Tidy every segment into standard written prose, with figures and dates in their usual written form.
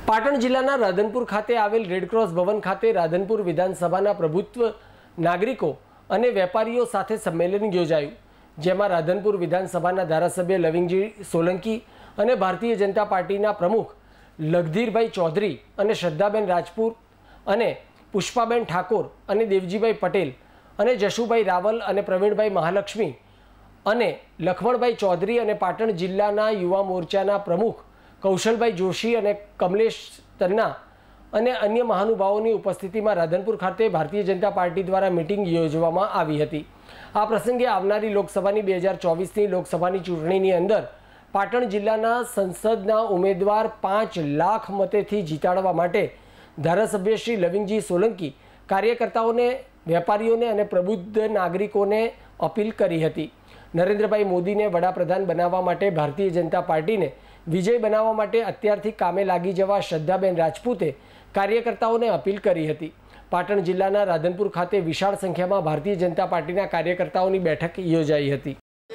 પાટણ જિલ્લાના રાધનપુર ખાતે આવેલ રેડક્રોસ ભવન ખાતે રાધનપુર વિધાનસભાના પ્રભુત્વ નાગરિકો અને વેપારીઓ સાથે સંમેલન યોજાયું, જેમાં રાધનપુર વિધાનસભાના ધારાસભ્ય લવિંગજી સોલંકી અને ભારતીય જનતા પાર્ટીના પ્રમુખ લગધીરભાઈ ચૌધરી અને શ્રદ્ધાબેન રાજપૂત અને પુષ્પાબેન ઠાકોર અને દેવજીભાઈ પટેલ અને જશુભાઈ રાવલ અને પ્રવીણભાઈ મહાલક્ષ્મી અને લખમણભાઈ ચૌધરી અને પાટણ જિલ્લાના યુવા મોરચાના પ્રમુખ કૌશલભાઈ જોશી અને કમલેશ તન્ના અને અન્ય મહાનુભાવોની ઉપસ્થિતિમાં રાધનપુર ખાતે ભારતીય જનતા પાર્ટી દ્વારા મીટિંગ યોજવામાં આવી હતી। આ પ્રસંગે આવનારી લોકસભાની 2024ની લોકસભાની ચૂંટણીની અંદર પાટણ જિલ્લાના સંસદના ઉમેદવાર 5 લાખ મતેથી જીતાડવા માટે ધારાસભ્ય શ્રી લવિંગજી સોલંકી કાર્યકર્તાઓને, વેપારીઓને અને પ્રબુદ્ધ નાગરિકોને અપીલ કરી હતી। નરેન્દ્રભાઈ મોદીને વડાપ્રધાન બનાવવા માટે ભારતીય જનતા પાર્ટીને વિજય બનાવવા માટે અત્યારથી કામે લાગી જવા શ્રદ્ધાબેન રાજપૂતે કાર્યકર્તાઓને અપીલ કરી હતી। પાટણ જિલ્લાના રાધનપુર ખાતે વિશાળ સંખ્યામાં ભારતીય જનતા પાર્ટીના કાર્યકર્તાઓની બેઠક યોજાઈ હતી।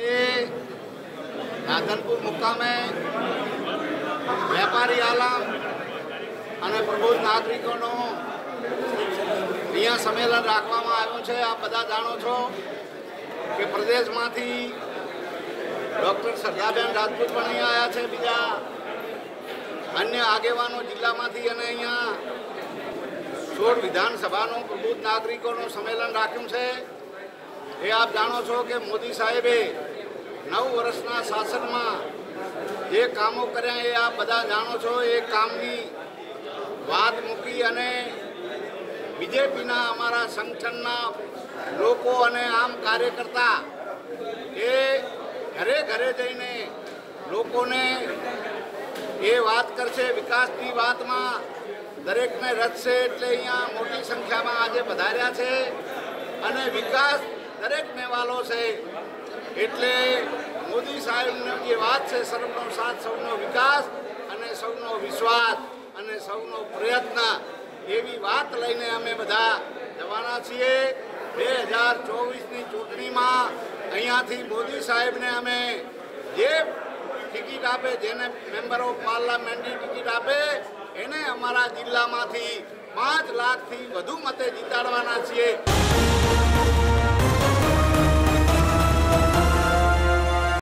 રાધનપુર મુકામે વેપારી આલમ અને પ્રબુદ્ધ નાગરિકોનો અહીંયા સંમેલન રાખવામાં આવ્યું છે। આપ બધા જાણો છો કે પ્રદેશમાંથી ડૉક્ટર શ્રદ્ધાબેન રાજપૂત પણ અહીંયા આવ્યા છે, બીજા અન્ય આગેવાનો જિલ્લામાંથી, અને અહીંયા 16 વિધાનસભાનું પ્રબુદ્ધ નાગરિકોનું સંમેલન રાખ્યું છે। એ આપ જાણો છો કે મોદી સાહેબે 9 વર્ષના શાસનમાં જે કામો કર્યા એ આપ બધા જાણો છો। એ કામની વાત મૂકી અને બીજેપીના અમારા સંગઠનના લોકો અને આમ કાર્યકર્તા એ ઘરે ઘરે જઈને લોકોને એ વાત કરશે, વિકાસની વાતમાં દરેકને રચશે। એટલે અહીંયા મોટી સંખ્યામાં આજે પધાર્યા છે અને વિકાસ દરેકને વાલો છે। એટલે મોદી સાહેબની જે વાત છે, સૌનો સાથ, સૌનો વિકાસ અને સૌનો વિશ્વાસ અને સૌનો પ્રયત્ન, એવી વાત લઈને અમે બધા જવાના છીએ। 2024ની ચૂંટણીમાં અહીંયાથી મોદી સાહેબને અમે જે ટિકિટ આપે, જેને મેમ્બર ઓફ પાર્લામેન્ટની ટિકિટ આપે, એને અમારા જિલ્લામાંથી 5 લાખથી વધુ મતે જીતાડવાના છીએ।